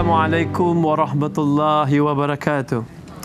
Assalamualaikum warahmatullahi wabarakatuh.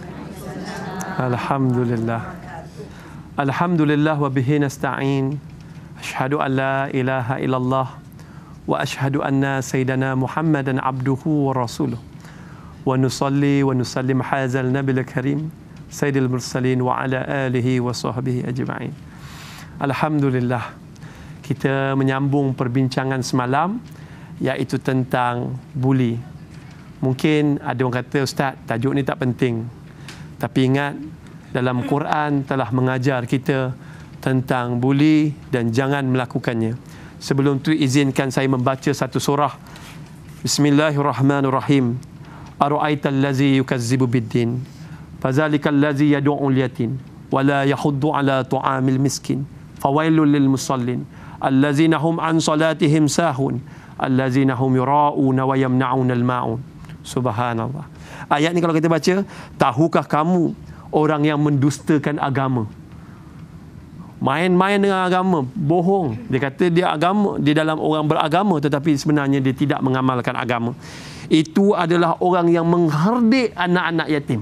Alhamdulillah. Alhamdulillah wa bihi nasta'in. Asyhadu an la ilaha illallah wa asyhadu anna sayyidana Muhammadan abduhu wa rasuluh. Wa nusalli wa nusallim hazal nabil karim sayyidil mursalin wa ala alihi wa sahbihi ajma'in. Alhamdulillah. Kita menyambung perbincangan semalam iaitu tentang buli. Mungkin ada orang kata, Ustaz, tajuk ni tak penting. Tapi ingat, dalam Quran telah mengajar kita tentang buli dan jangan melakukannya. Sebelum tu izinkan saya membaca satu surah. Bismillahirrahmanirrahim. Ara'aital ladzi yukazzibu biddin fazalikal ladzi yad'ul yatim wa la yahuddu ala tu'amil miskin fawailul lil musallin allazina hum an salatihim sahun allazina hum yura'una wa yamna'una al-ma'un. Subhanallah. Ayat ni kalau kita baca, tahukah kamu orang yang mendustakan agama? Main-main dengan agama, bohong. Dia kata dia agama, dia dalam orang beragama tetapi sebenarnya dia tidak mengamalkan agama. Itu adalah orang yang mengherdik anak-anak yatim.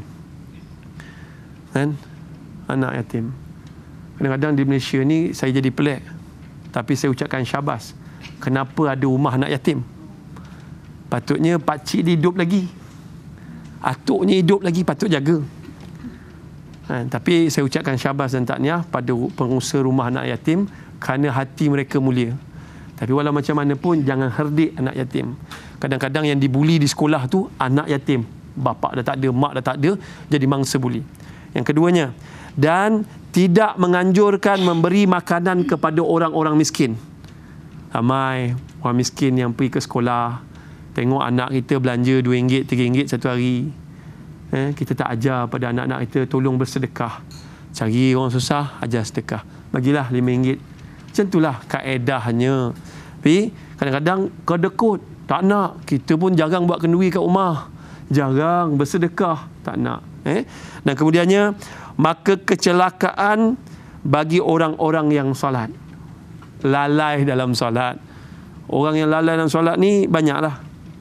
Kan? Anak yatim. Kadang-kadang di Malaysia ni saya jadi pelik. Tapi saya ucapkan syabas. Kenapa ada rumah anak yatim? Patutnya pakcik dia hidup lagi, atuknya hidup lagi, patut jaga. Tapi saya ucapkan syabas dan tahniah pada pengusaha rumah anak yatim kerana hati mereka mulia. Tapi walau macam mana pun jangan herdik anak yatim. Kadang-kadang yang dibuli di sekolah tu anak yatim, bapa dah tak ada, mak dah tak ada, jadi mangsa buli. Yang keduanya, dan tidak menganjurkan memberi makanan kepada orang-orang miskin. Ramai orang miskin yang pergi ke sekolah, tengok anak kita belanja RM2, RM3 satu hari. Kita tak ajar pada anak-anak kita tolong bersedekah. Cari orang susah, ajar sedekah. Bagilah RM5. Macam itulah kaedahnya. Tapi kadang-kadang kedekut, tak nak. Kita pun jarang buat kenduri kat rumah. Jarang bersedekah, tak nak. Dan kemudiannya, maka kecelakaan bagi orang-orang yang solat. Lalai dalam solat. Orang yang lalai dalam solat ni banyaklah.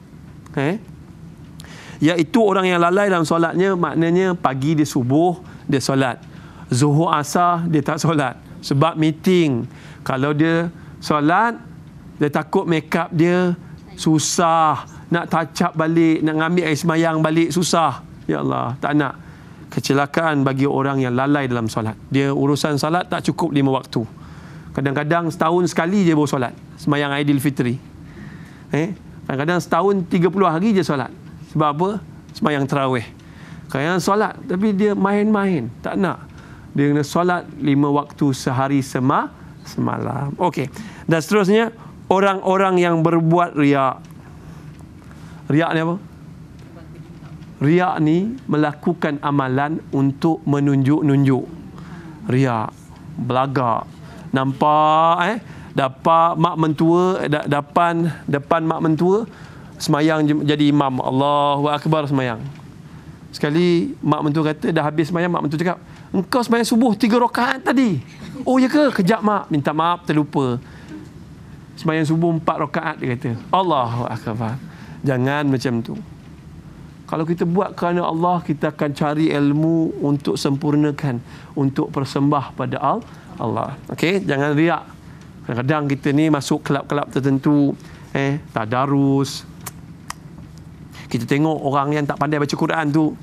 Iaitu orang yang lalai dalam solatnya, maknanya pagi dia subuh dia solat, zuhur asar dia tak solat sebab meeting. Kalau dia solat, dia takut make up dia susah, nak touch up balik, nak ambil air semayang balik susah. Ya Allah, tak nak. Kecelakaan bagi orang yang lalai dalam solat. Dia urusan solat tak cukup 5 waktu. Kadang-kadang setahun sekali je baru solat, semayang Aidilfitri. Kadang-kadang setahun 30 hari je solat. Sebab apa? Semayang tarawih. Kadang-kadang solat tapi dia main-main, tak nak. Dia kena solat 5 waktu sehari semalam. Okey. Dan seterusnya, orang-orang yang berbuat riak. Riak ni apa? Riak ni melakukan amalan untuk menunjuk-nunjuk. Riak, belagak. Nampak dapat mak mentua, depan mak mentua semayang jadi imam, Allahu Akbar semayang. Sekali mak mentua kata dah habis semayang, mak mentua cakap, engkau semayang subuh 3 rakaat tadi. Oh ya ke? Kejap mak, minta maaf terlupa. Semayang subuh 4 rakaat dia kata. Allahu Akbar. Jangan macam tu. Kalau kita buat kerana Allah, kita akan cari ilmu untuk sempurnakan, untuk persembah pada Allah. Okey, jangan riak. Kadang-kadang kita ni masuk kelab-kelab tertentu, tadarus. Kita tengok orang yang tak pandai baca Quran tu,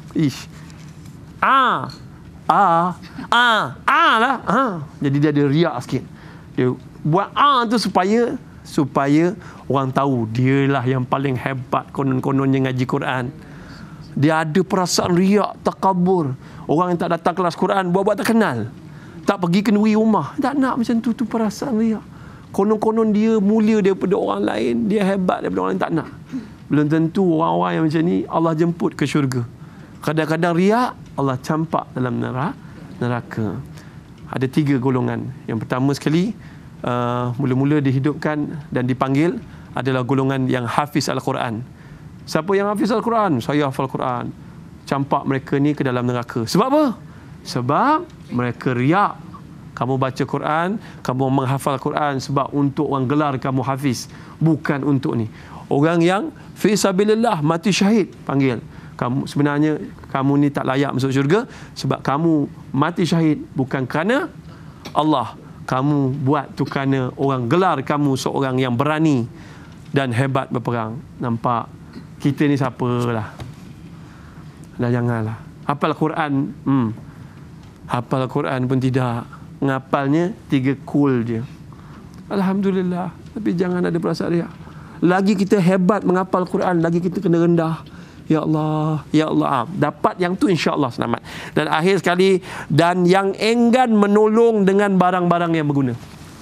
jadi dia ada riak sikit. Dia buat tu supaya orang tahu dialah yang paling hebat konon-kononnya ngaji Quran. Dia ada perasaan riak, takabur. Orang yang tak datang kelas Quran buat-buat tak kenal, tak pergi kenduri rumah, tak nak macam tu perasaan riak. Konon-konon dia mulia daripada orang lain, dia hebat daripada orang lain, tak nak. Belum tentu orang-orang yang macam ni Allah jemput ke syurga. Kadang-kadang riak Allah campak dalam neraka. Ada 3 golongan. Yang pertama sekali, mula-mula dihidupkan dan dipanggil adalah golongan yang hafiz Al-Quran. Siapa yang hafiz Al-Quran? Saya hafal Quran. Campak mereka ni ke dalam neraka. Sebab apa? Sebab mereka riak. Kamu baca Quran, kamu menghafal Quran sebab untuk orang gelar kamu hafiz, bukan untuk ni. Orang yang fi sabilillah, mati syahid, panggil. Kamu sebenarnya kamu ni tak layak masuk syurga sebab kamu mati syahid bukan kerana Allah. Kamu buat tu kerana orang gelar kamu seorang yang berani dan hebat berperang. Nampak? Kita ni siapalah. Dah janganlah. Hafal Quran. Hafal Quran pun tidak. Ngapalnya 3 kul je. Alhamdulillah. Tapi jangan ada perasaan riak. Lagi kita hebat menghafal Quran, lagi kita kena rendah. Ya Allah, ya Allah. Dapat yang tu insya-Allah selamat. Dan akhir sekali, dan yang enggan menolong dengan barang-barang yang berguna.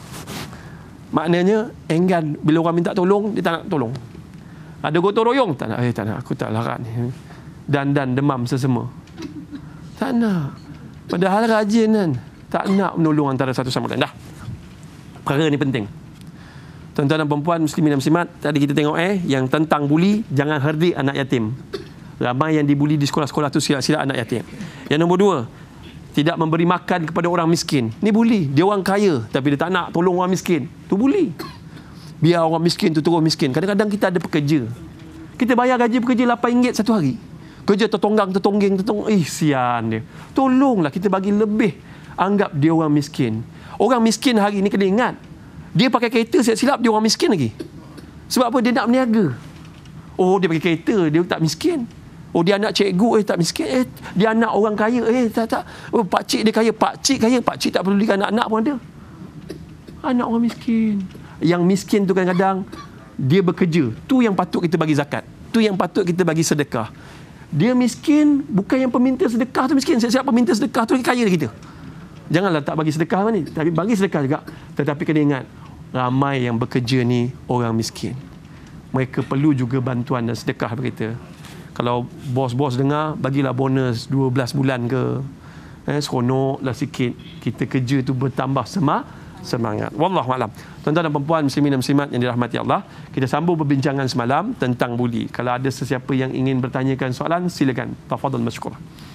Maknanya enggan bila orang minta tolong, dia tak nak tolong. Ada gotong royong, tak nak. Tak nak, aku tak larat ni. Dan demam sesama. Tak nak. Padahal rajin kan. Tak nak menolong antara satu sama lain. Dah. Perkara ni penting. Tuan-tuan dan perempuan, muslimin dan muslimat, tadi kita tengok yang tentang buli, jangan herdik anak yatim. Ramai yang dibuli di sekolah-sekolah tu silap-silap anak yatim. Yang nombor 2, tidak memberi makan kepada orang miskin. Ni buli. Dia orang kaya tapi dia tak nak tolong orang miskin. Tu buli. Biar orang miskin tu terus miskin. Kadang-kadang kita ada pekerja. Kita bayar gaji pekerja RM8 satu hari. Kerja tertongging. Sian dia. Tolonglah, kita bagi lebih. Anggap dia orang miskin. Orang miskin hari ni kena ingat, dia pakai kereta silap-silap dia orang miskin lagi. Sebab apa? Dia nak berniaga. Oh, dia pakai kereta, dia tak miskin. Oh, dia anak cikgu, tak miskin. Dia anak orang kaya, tak. Oh, pakcik dia kaya, pakcik kaya, pakcik tak pedulikan anak-anak pun ada. Anak orang miskin. Yang miskin tu kadang-kadang dia bekerja. Tu yang patut kita bagi zakat. Tu yang patut kita bagi sedekah. Dia miskin, bukan yang peminta sedekah tu miskin. Siap-siap peminta sedekah tu lagi kaya dari kita. Janganlah tak bagi sedekah ni, tapi bagi sedekah juga. Tetapi kena ingat, ramai yang bekerja ni orang miskin. Mereka perlu juga bantuan dan sedekah kita. Kalau bos-bos dengar, bagilah bonus 12 bulan ke. Seronoklah sikit. Kita kerja tu bertambah semangat. Wallahualam. Tuan-tuan dan perempuan, muslimin dan muslimat yang dirahmati Allah, kita sambung perbincangan semalam tentang buli. Kalau ada sesiapa yang ingin bertanyakan soalan, silakan. Tafadhal masykur.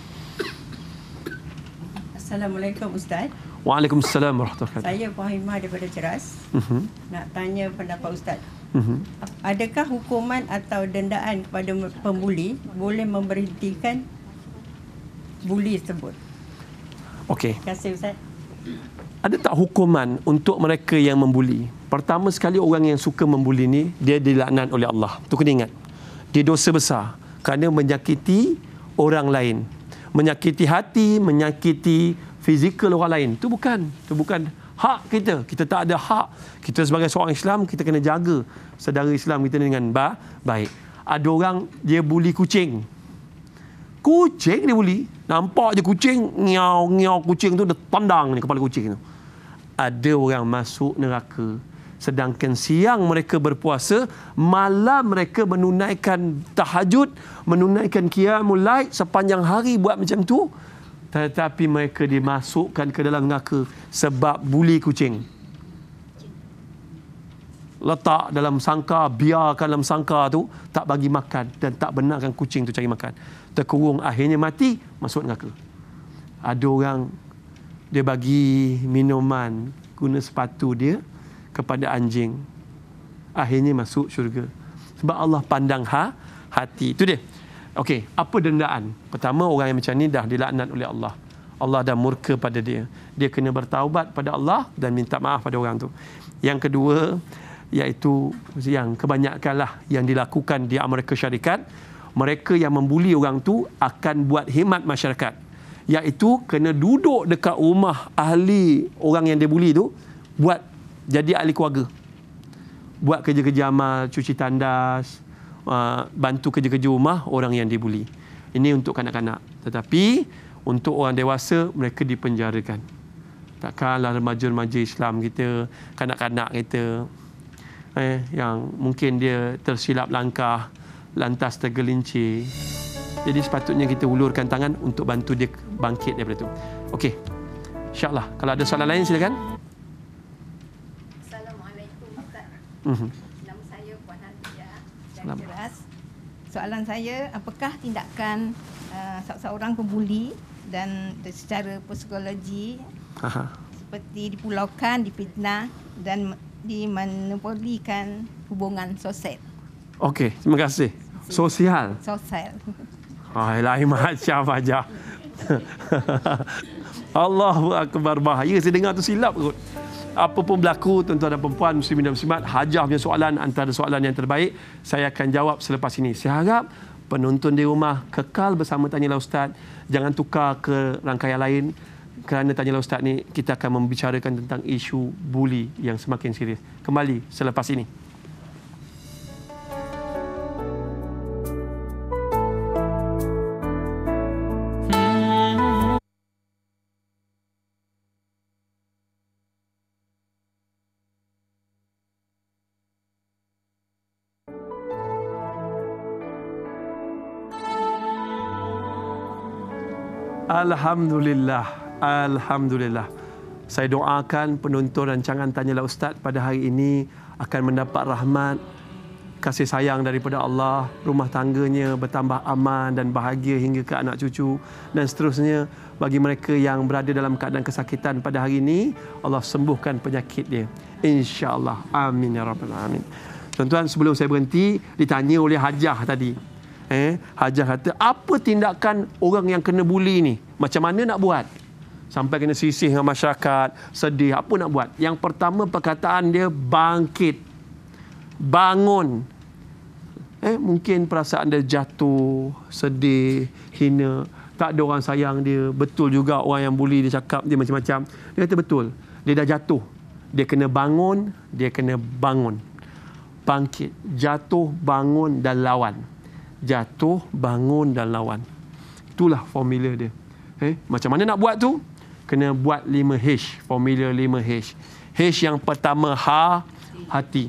Assalamualaikum Ustaz. Waalaikumsalam warahmatullahi wabarakatuh. Saya Fahimah daripada Ceras. Nak tanya pendapat Ustaz. Adakah hukuman atau dendaan kepada pembuli boleh memberhentikan buli tersebut? Okey. Terima kasih Ustaz. Ada tak hukuman untuk mereka yang membuli? Pertama sekali, orang yang suka membuli ni, dia dilaknat oleh Allah. Tu kena ingat. Dia dosa besar kerana menyakiti orang lain. Menyakiti hati, menyakiti fizikal orang lain. Itu bukan hak kita. Kita tak ada hak. Kita sebagai seorang Islam, kita kena jaga saudara Islam kita dengan baik. Ada orang dia buli kucing. Kucing dia buli. Nampak je kucing, ngiau kucing tu, dia tendang ni kepala kucing tu. Ada orang masuk neraka. Sedangkan siang mereka berpuasa, malam mereka menunaikan tahajud, menunaikan qiyamul lail sepanjang hari buat macam tu, tetapi mereka dimasukkan ke dalam neraka sebab buli kucing. Letak dalam sangkar, biarkan dalam sangkar tu, tak bagi makan dan tak benarkan kucing tu cari makan. Terkurung, akhirnya mati, masuk neraka. Ada orang dia bagi minuman guna sepatu dia kepada anjing, akhirnya masuk syurga. Sebab Allah pandang hati. Itu dia. Okey, apa dendaan? Pertama, orang yang macam ni dah dilaknat oleh Allah. Allah dah murka pada dia. Dia kena bertaubat pada Allah dan minta maaf pada orang tu. Yang kedua, iaitu yang kebanyakanlah yang dilakukan di Amerika Syarikat, mereka yang membuli orang tu akan buat khidmat masyarakat. Iaitu kena duduk dekat rumah ahli orang yang dia buli tu, buat jadi ahli keluarga. Buat kerja-kerja amal, cuci tandas, bantu kerja-kerja rumah orang yang dibuli. Ini untuk kanak-kanak. Tetapi untuk orang dewasa, mereka dipenjarakan. Takkanlah remaja-remaja Islam kita, kanak-kanak kita, yang mungkin dia tersilap langkah, lantas tergelincir. Jadi sepatutnya kita ulurkan tangan untuk bantu dia bangkit daripada itu. Okey. InsyaAllah. Kalau ada soalan lain, silakan. Nama saya Puan Hantiah dari Ceras. Soalan saya, apakah tindakan seorang pembuli dan secara psikologi seperti dipulaukan, difitnah dan dimonopolikan hubungan sosial? Okey, terima kasih. Sosial. Sosial. Lain macam aja. Allahu akbar, bahaya saya dengar tu silap kot. Apa pun berlaku, tuan-tuan dan perempuan, muslimin dan muslimat, Hajah punya soalan antara soalan yang terbaik. Saya akan jawab selepas ini. Saya harap penonton di rumah kekal bersama Tanyalah Ustaz. Jangan tukar ke rangkaian lain. Kerana Tanyalah Ustaz ni, kita akan membicarakan tentang isu buli yang semakin serius. Kembali selepas ini. Alhamdulillah. Alhamdulillah. Saya doakan penonton rancangan Tanyalah Ustaz pada hari ini akan mendapat rahmat, kasih sayang daripada Allah, rumah tangganya bertambah aman dan bahagia hingga ke anak cucu dan seterusnya. Bagi mereka yang berada dalam keadaan kesakitan pada hari ini, Allah sembuhkan penyakit dia, insya-Allah. Amin ya rabbal alamin. Tuan-tuan, sebelum saya berhenti, ditanya oleh Hajah tadi. Hajah kata, apa tindakan orang yang kena buli ni? Macam mana nak buat? Sampai kena sisih dengan masyarakat, sedih, apa nak buat? Yang pertama, perkataan dia bangkit, bangun. Mungkin perasaan dia jatuh, sedih, hina, tak ada orang sayang dia. Betul juga orang yang buli dia cakap dia macam-macam. Dia kata betul, dia dah jatuh, dia kena bangun, dia kena bangun. Bangkit, jatuh, bangun dan lawan. Jatuh, bangun dan lawan. Itulah formula dia. Macam mana nak buat tu? Kena buat 5H. Formula 5H. H yang pertama, hati.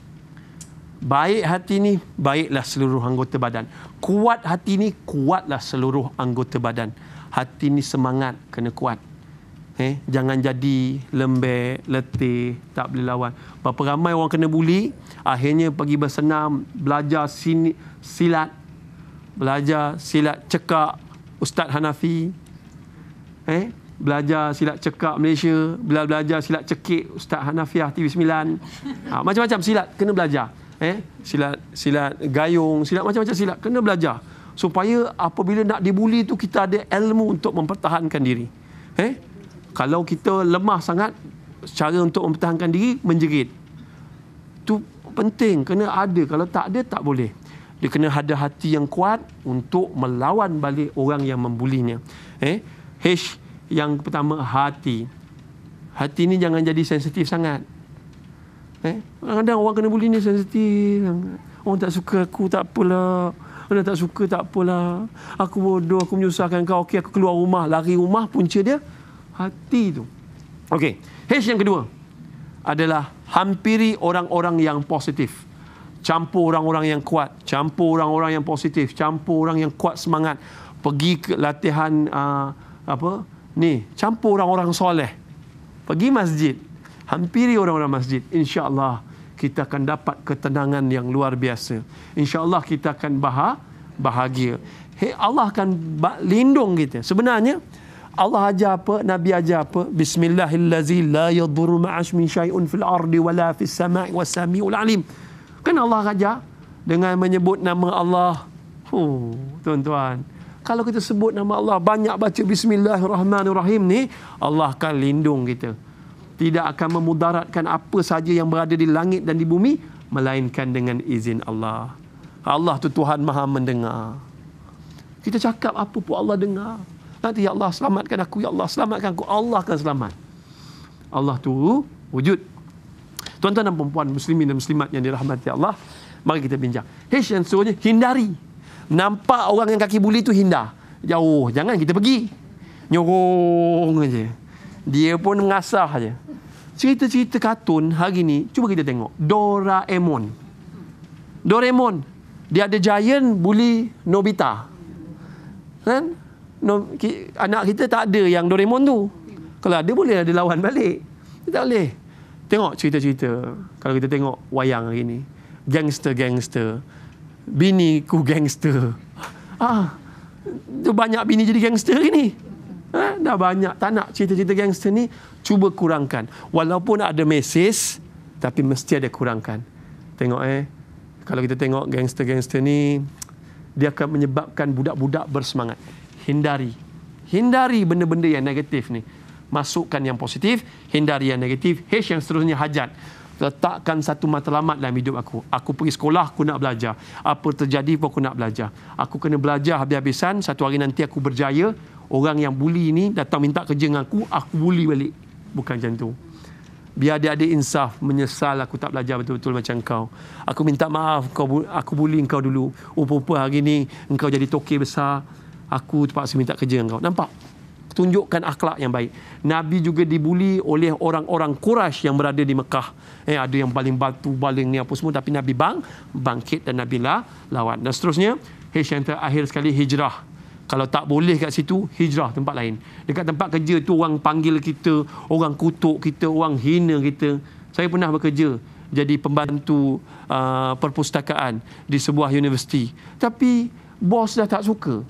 Baik hati ni, baiklah seluruh anggota badan. Kuat hati ni, kuatlah seluruh anggota badan. Hati ni semangat, kena kuat. Jangan jadi lembek, letih, tak boleh lawan. Berapa ramai orang kena buli, akhirnya pergi bersenam, belajar silat, belajar silat cekak Ustaz Hanafi, belajar silat cekak Malaysia, belajar silat cekik Ustaz Hanafiah TV9, macam-macam silat kena belajar, silat gayung, silat macam-macam silat kena belajar, supaya apabila nak dibuli tu kita ada ilmu untuk mempertahankan diri. Kalau kita lemah sangat, cara untuk mempertahankan diri menjerit. Tu penting, kena ada. Kalau tak ada, tak boleh. Dia kena ada hati yang kuat untuk melawan balik orang yang membulinya. H yang pertama, hati. Hati ni jangan jadi sensitif sangat. Kadang-kadang orang kena buli ni sensitif. Orang tak suka aku, tak apalah. Orang tak suka, tak apalah. Aku bodoh, aku menyusahkan kau. Okey, aku keluar rumah, lari rumah, punca dia hati tu. Okey, H yang kedua adalah hampiri orang-orang yang positif. Campur orang-orang yang kuat, campur orang-orang yang positif, campur orang yang kuat semangat. Pergi ke latihan campur orang-orang soleh. Pergi masjid, hampiri orang-orang masjid. Insya-Allah kita akan dapat ketenangan yang luar biasa. Insya-Allah kita akan bahagia. Allah akan lindung kita. Sebenarnya Allah ajar apa? Nabi ajar apa? Bismillahillazi la yadurru ma'asmi syai'un fil ardi wala fis sama'i was-sami'ul alim. Kan Allah ajar dengan menyebut nama Allah. Tuan-tuan, kalau kita sebut nama Allah, banyak baca Bismillahirrahmanirrahim ni, Allah akan lindung kita. Tidak akan memudaratkan apa saja yang berada di langit dan di bumi, melainkan dengan izin Allah. Allah tu Tuhan Maha mendengar. Kita cakap apa pun Allah dengar. Nanti, ya Allah selamatkan aku, ya Allah selamatkan aku, Allah akan selamat. Allah tu wujud. Tuan-tuan dan perempuan, muslimin dan muslimat yang dirahmati Allah, mari kita bincang. H yang seterusnya, hindari. Nampak orang yang kaki buli tu, hindar. Jauh, jangan kita pergi. Nyorong aja. Dia pun mengasah aja. Cerita-cerita kartun hari ni, cuba kita tengok. Doraemon. Dia ada giant buli Nobita. Kan? Anak kita tak ada yang Doraemon tu. Kalau ada, boleh ada lawan balik. Tak boleh. Tengok cerita-cerita. Kalau kita tengok wayang hari ni, gangster. Bini ku gangster. Banyak bini jadi gangster hari ni. Dah banyak. Tak nak cerita-cerita gangster ni. Cuba kurangkan. Walaupun ada mesej, tapi mesti ada kurangkan. Tengok Kalau kita tengok gangster-gangster ni, dia akan menyebabkan budak-budak bersemangat. Hindari benda-benda yang negatif ni. Masukkan yang positif, hindari yang negatif. H yang seterusnya, hajat. Letakkan satu matlamat dalam hidup aku. Aku pergi sekolah, aku nak belajar. Apa terjadi pun aku nak belajar. Aku kena belajar habis-habisan. Satu hari nanti aku berjaya. Orang yang bully ni datang minta kerja dengan aku bully balik. Bukan macam tu. Biar adik-adik insaf, menyesal aku tak belajar betul-betul macam kau. Aku minta maaf, aku bully engkau dulu. Rupa-rupa hari ni engkau jadi tokey besar. Aku terpaksa minta kerja dengan kau. Nampak? Tunjukkan akhlak yang baik. Nabi juga dibuli oleh orang-orang Quraisy yang berada di Mekah. Ada yang baling batu, baling ni apa semua. Tapi Nabi bangkit dan Nabi lawan. Dan seterusnya, yang terakhir sekali, hijrah. Kalau tak boleh kat situ, hijrah tempat lain. Dekat tempat kerja tu orang panggil kita, orang kutuk kita, orang hina kita. Saya pernah bekerja jadi pembantu perpustakaan di sebuah universiti. Tapi bos dah tak suka.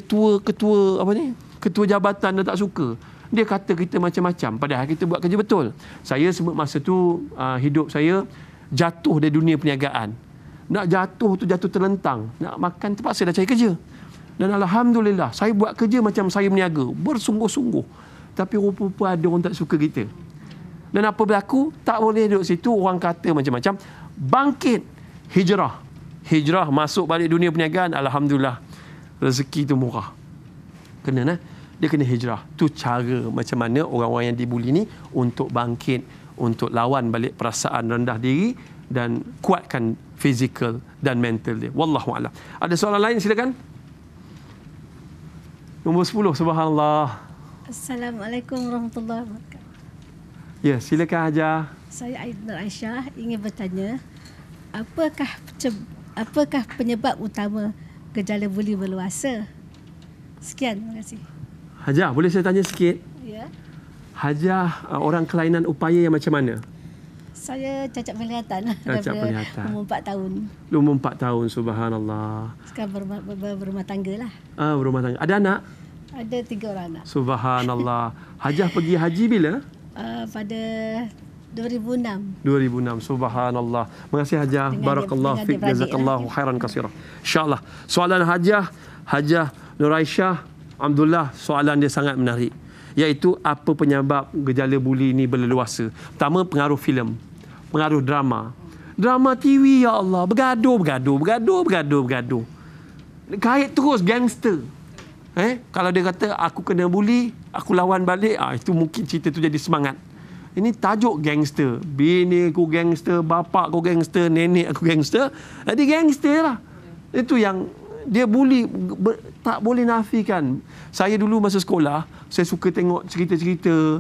Ketua jabatan dah tak suka. Dia kata kita macam-macam. Padahal kita buat kerja betul. Saya sebut masa tu hidup saya jatuh dari dunia perniagaan. Nak jatuh tu jatuh terlentang. Nak makan terpaksa dah cari kerja. Dan alhamdulillah, saya buat kerja macam saya berniaga, bersungguh-sungguh. Tapi rupa-rupa ada orang tak suka kita. Dan apa berlaku? Tak boleh duduk situ, orang kata macam-macam. Bangkit, hijrah. Hijrah, masuk balik dunia perniagaan, alhamdulillah. Rezeki tu murah. Kena dia kena hijrah. Tu cara macam mana orang-orang yang dibuli ni untuk bangkit, untuk lawan balik perasaan rendah diri dan kuatkan fizikal dan mental dia. Wallahualam. Ada soalan lain, silakan. Nombor 10, subhanallah. Assalamualaikum warahmatullahi wabarakatuh. Ya, silakan Hajar. Saya Aidil Aisyah ingin bertanya, apakah penyebab utama gejala buli berluasa? Sekian, terima kasih. Hajar, boleh saya tanya sikit? Ya. Hajar orang kelainan upaya yang macam mana? Saya cacat penglihatan daripada umur 4 tahun. Umur 4 tahun, subhanallah. Sekarang berumah tangga lah. Berumah tangga. Ada anak? Ada 3 orang anak. Subhanallah. Hajar pergi haji bila? Pada 2006. 2006. Subhanallah. Terima kasih Hajar. Barakallahu fiik. Jazakallahu khairan katsira. InsyaAllah. Soalan Hajar Nur Aisyah, alhamdulillah soalan dia sangat menarik. Iaitu apa penyebab gejala buli ini berleluasa. Pertama, pengaruh filem. Pengaruh drama. Drama TV, ya Allah. Bergaduh. Kait terus gangster. Kalau dia kata, aku kena buli, aku lawan balik, itu mungkin cerita tu jadi semangat. Ini tajuk gangster. Bini aku gangster, bapak aku gangster, nenek aku gangster. Jadi gangster lah. Itu yang dia buli, tak boleh nafikan. Saya dulu masa sekolah, saya suka tengok cerita-cerita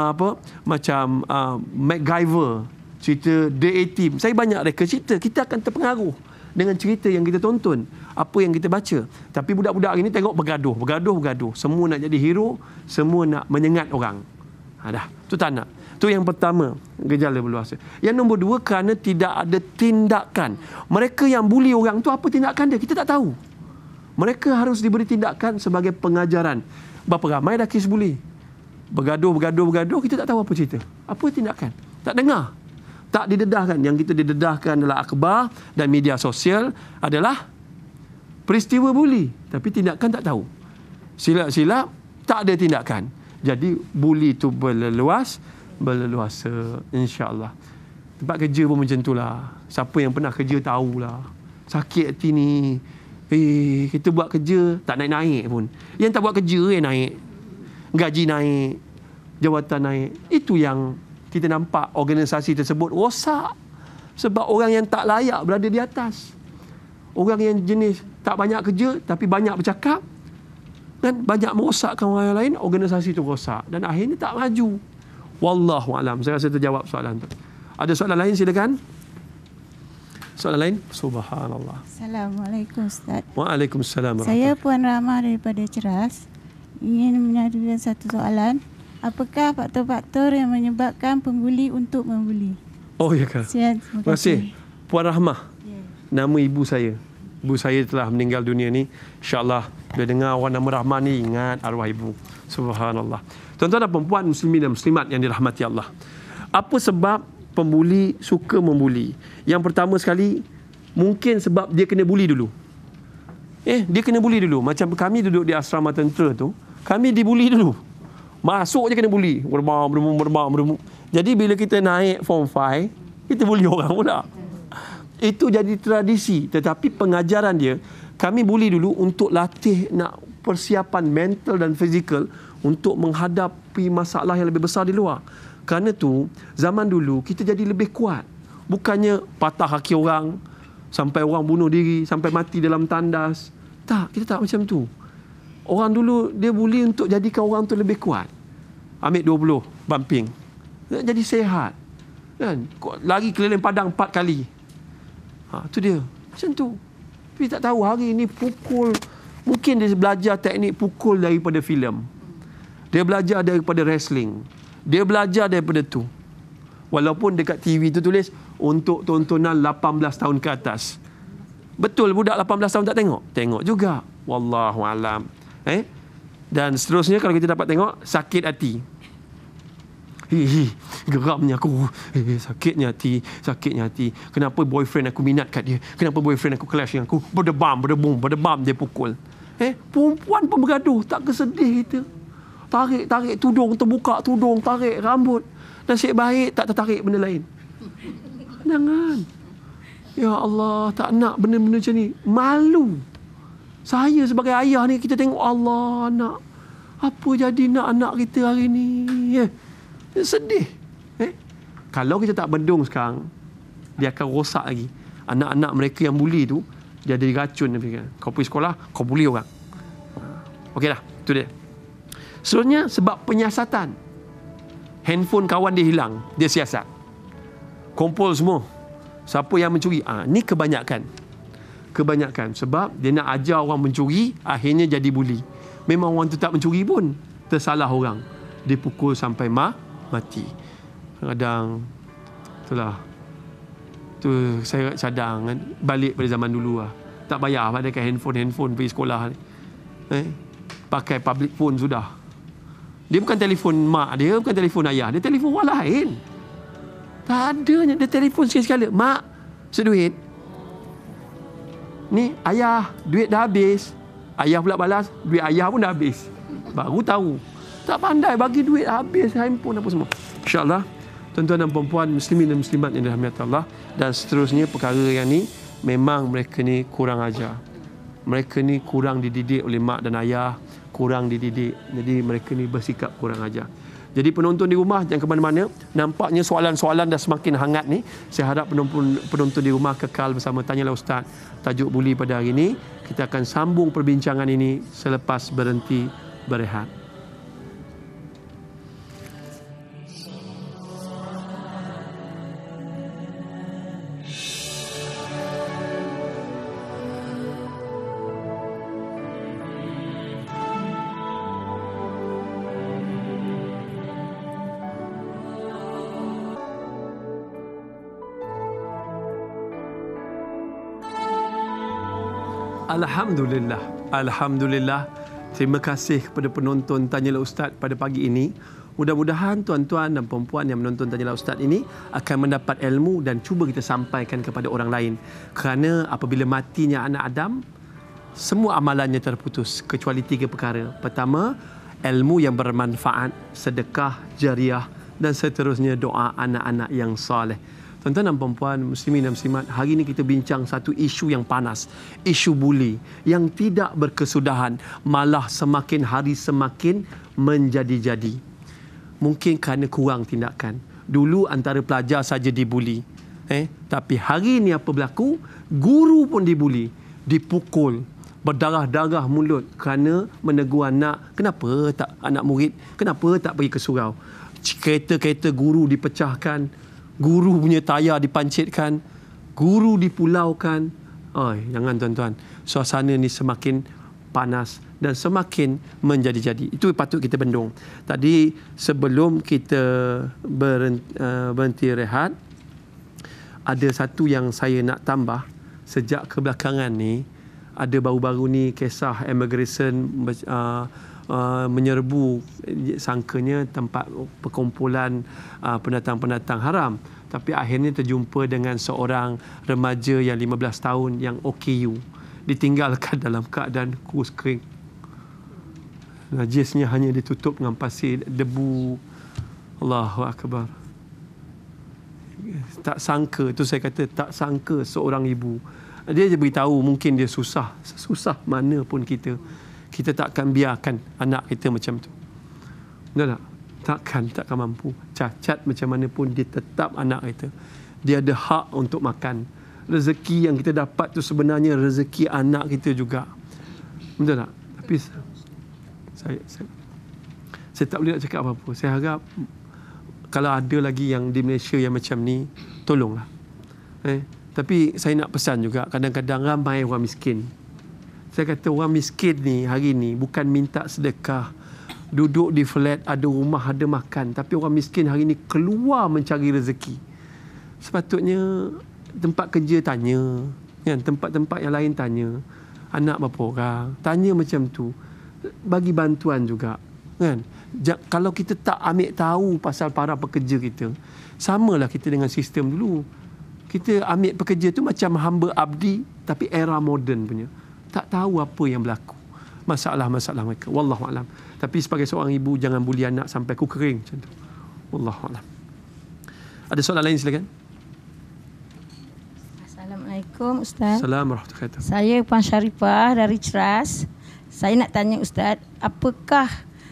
macam MacGyver, cerita The A-Team. Saya banyak reka cerita. Kita akan terpengaruh dengan cerita yang kita tonton, apa yang kita baca. Tapi budak-budak ini tengok bergaduh. Semua nak jadi hero, semua nak menyengat orang. Dah, tu tak nak. Tu yang pertama, gejala berluasa. Yang nombor 2, kerana tidak ada tindakan. Mereka yang buli orang tu, apa tindakan dia? Kita tak tahu. Mereka harus diberi tindakan sebagai pengajaran. Berapa ramai dah kes buli? Bergaduh, kita tak tahu apa cerita. Apa tindakan? Tak dengar. Tak didedahkan. Yang kita didedahkan adalah akhbar dan media sosial adalah peristiwa buli. Tapi tindakan tak tahu. Silap-silap, tak ada tindakan. Jadi, buli itu berleluasa, insya-Allah. Tempat kerja pun macam itulah. Siapa yang pernah kerja tahulah. Sakit hati ni. Kita buat kerja tak naik-naik pun. Yang tak buat kerja naik. Gaji naik, jawatan naik. Itu yang kita nampak organisasi tersebut rosak. Sebab orang yang tak layak berada di atas. Orang yang jenis tak banyak kerja tapi banyak bercakap dan banyak merosakkan orang lain, organisasi itu rosak dan akhirnya tak maju. Wallahualam. Saya rasa terjawab soalan tu. Ada soalan lain, silakan. Soalan lain? Subhanallah. Assalamualaikum Ustaz. Waalaikumsalam. Saya Puan Rahmah daripada Ceras. Ingin menyampaikan satu soalan. Apakah faktor-faktor yang menyebabkan pembuli untuk membuli? Oh ya kan. Terima kasih. Puan Rahmah. Nama ibu saya. Ibu saya telah meninggal dunia ni. InsyaAllah bila dengar orang nama Rahmah ni, ingat arwah ibu. Subhanallah. Tuan-tuan dan perempuan, muslimin dan muslimat yang dirahmati Allah. Apa sebab pembuli suka membuli? Yang pertama sekali, Mungkin sebab dia kena buli dulu. Dia kena buli dulu. Macam kami duduk di asrama tentera tu, kami dibuli dulu. Masuk je kena buli. Bermam. Jadi bila kita naik form 5, kita buli orang pula. Itu jadi tradisi. Tetapi pengajaran dia, kami buli dulu untuk latih nak persiapan mental dan fizikal untuk menghadapi masalah yang lebih besar di luar. Kerana tu, zaman dulu kita jadi lebih kuat. Bukannya patah kaki orang, sampai orang bunuh diri, sampai mati dalam tandas. Tak, kita tak macam tu. Orang dulu dia buli untuk jadikan orang tu lebih kuat. Ambil 20 bumping. Jadi sehat. Kan? Lari keliling padang 4 kali. Tu dia. Macam tu. Tapi tak tahu hari ini pukul. Mungkin dia belajar teknik pukul daripada filem. Dia belajar daripada wrestling. Dia belajar daripada tu. Walaupun dekat TV tu tulis untuk tontonan 18 tahun ke atas. Betul budak 18 tahun tak tengok? Tengok juga. Wallahualam. Dan seterusnya kalau kita dapat tengok, sakit hati. Geramnya aku. Sakitnya hati. Kenapa boyfriend aku minat kat dia? Kenapa boyfriend aku clash dengan aku? Berdebam dia pukul. Perempuan pun bergaduh. Tak kesedih kita. Tarik tudung, terbuka tudung, tarik rambut. Nasib baik tak tertarik benda lain. Jangan. Ya Allah, tak nak benda-benda macam ni. Malu. Saya sebagai ayah ni, kita tengok Allah, anak. Apa jadi nak anak kita hari ni? Sedih. Kalau kita tak bendung sekarang, dia akan rosak lagi. Anak-anak mereka yang buli tu, dia ada racun. Kau pergi sekolah, kau buli orang. Okeylah, tu dia. Seterusnya sebab penyiasatan. Handphone kawan dia hilang, dia siasat. Kumpul semua. Siapa yang mencuri? Ni kebanyakan sebab dia nak ajar orang mencuri, akhirnya jadi buli. Memang orang tu tak mencuri pun, tersalah orang, dipukul sampai mati. Kadang itulah tu saya cadang balik pada zaman dulu lah. Tak payah pakai handphone pergi sekolah ni. Pakai public phone sudah. Dia bukan telefon mak dia, bukan telefon ayah dia, telefon orang lain. Tak adanya dia telefon sekali-sekala. Mak, seduit. Ni ayah, duit dah habis. Ayah pula balas, duit ayah pun dah habis. Baru tahu. Tak pandai bagi duit habis, handphone apa semua. InsyaAllah, tuan-tuan dan puan-puan, muslimin dan muslimat yang dirahmati Allah, dan seterusnya perkara yang ni, memang mereka ni kurang ajar. Mereka ni kurang dididik oleh mak dan ayah, kurang dididik. Jadi mereka ni bersikap kurang ajar. Jadi penonton di rumah jangan ke mana-mana. Nampaknya soalan-soalan dah semakin hangat ni. Saya harap penonton di rumah kekal bersama Tanyalah Ustaz. Tajuk buli pada hari ini. Kita akan sambung perbincangan ini selepas berhenti berehat. Alhamdulillah. Terima kasih kepada penonton Tanyalah Ustaz pada pagi ini. Mudah-mudahan tuan-tuan dan perempuan yang menonton Tanyalah Ustaz ini akan mendapat ilmu dan cuba kita sampaikan kepada orang lain. Kerana apabila matinya anak Adam, semua amalannya terputus kecuali 3 perkara. Pertama, ilmu yang bermanfaat, sedekah jariah, dan seterusnya doa anak-anak yang soleh. Tuan-tuan dan perempuan, muslimin dan muslimat, hari ini kita bincang satu isu yang panas. Isu buli yang tidak berkesudahan, malah semakin hari semakin menjadi-jadi. Mungkin kerana kurang tindakan. Dulu antara pelajar saja dibuli. Tapi hari ini apa berlaku? Guru pun dibuli, dipukul, berdarah-darah mulut kerana menegur anak. Kenapa tak anak murid? Kenapa tak pergi ke surau? Kereta-kereta guru dipecahkan. Guru punya tayar dipancitkan, guru dipulaukan. Jangan tuan-tuan. Suasana ni semakin panas dan semakin menjadi-jadi. Itu patut kita bendung. Tadi sebelum kita berhenti rehat, ada satu yang saya nak tambah. Sejak kebelakangan ni, ada baru-baru ni kisah immigration menyerbu, sangkanya tempat perkumpulan pendatang-pendatang haram. Tapi akhirnya terjumpa dengan seorang remaja yang 15 tahun yang OKU. Ditinggalkan dalam keadaan kurus kering. Najisnya hanya ditutup dengan pasir, debu. Allahu Akbar. Tak sangka, tu saya kata tak sangka seorang ibu. Dia je beritahu mungkin dia susah. Susah mana pun kita takkan biarkan anak kita macam tu. Betul tak? Takkan mampu. Cacat macam mana pun dia tetap anak kita. Dia ada hak untuk makan. Rezeki yang kita dapat tu sebenarnya rezeki anak kita juga. Betul tak? Tapi saya tak boleh nak cakap apa-apa. Saya harap kalau ada lagi yang di Malaysia yang macam ni, tolonglah. Tapi saya nak pesan juga, kadang-kadang ramai orang miskin. Saya kata orang miskin ni hari ni bukan minta sedekah, duduk di flat, ada rumah, ada makan. Tapi orang miskin hari ni keluar mencari rezeki. Sepatutnya tempat kerja tanya, kan? Tempat-tempat yang lain tanya. Anak berapa orang? Tanya macam tu. Bagi bantuan juga. Kan? Kalau kita tak ambil tahu pasal para pekerja kita, samalah kita dengan sistem dulu. Kita ambil pekerja tu macam hamba abdi, tapi era moden punya. Tak tahu apa yang berlaku. Masalah-masalah mereka. Wallahualam. Tapi sebagai seorang ibu, jangan bully anak sampai ku kering macam tu. Wallahualam. Ada soalan lain silakan. Assalamualaikum Ustaz. Assalamualaikum warahmatullahi wabarakatuh. Saya Puan Syarifah dari Ceras. Saya nak tanya Ustaz, apakah